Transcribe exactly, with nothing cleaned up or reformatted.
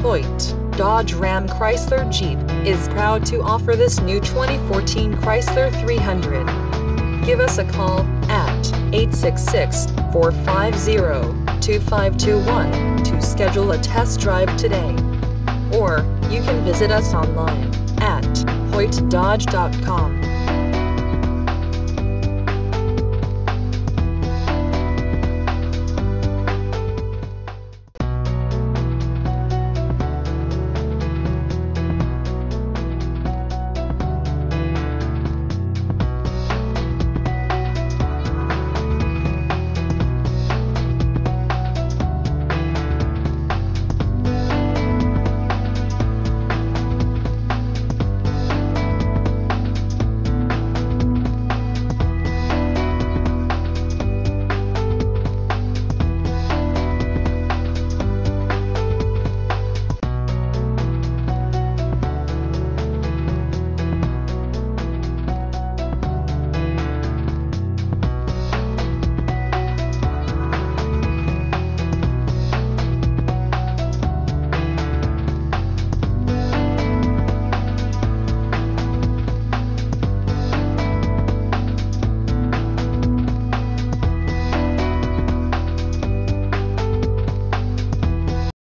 Hoyte, Dodge Ram Chrysler Jeep, is proud to offer this new twenty fourteen Chrysler three hundred. Give us a call at eight six six, four five zero, two five two one to schedule a test drive today. Or you can visit us online at hoyte dodge dot com.